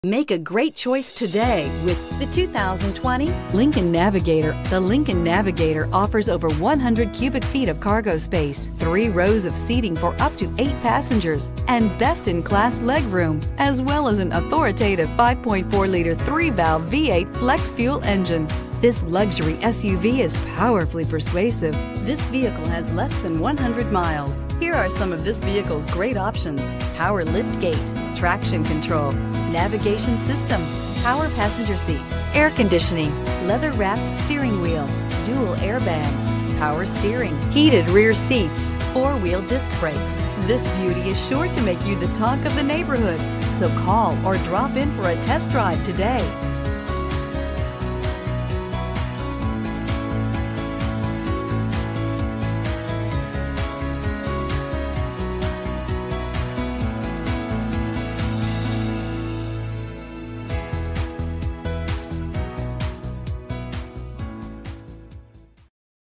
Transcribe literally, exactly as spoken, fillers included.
Make a great choice today with the two thousand twenty Lincoln Navigator. The Lincoln Navigator offers over one hundred cubic feet of cargo space, three rows of seating for up to eight passengers, and best-in-class legroom, as well as an authoritative five point four liter three-valve V eight flex fuel engine. This luxury S U V is powerfully persuasive. This vehicle has less than one hundred miles. Here are some of this vehicle's great options: power liftgate, traction control, navigation system, power passenger seat, air conditioning, leather-wrapped steering wheel, dual airbags, power steering, heated rear seats, four-wheel disc brakes. This beauty is sure to make you the talk of the neighborhood. So call or drop in for a test drive today.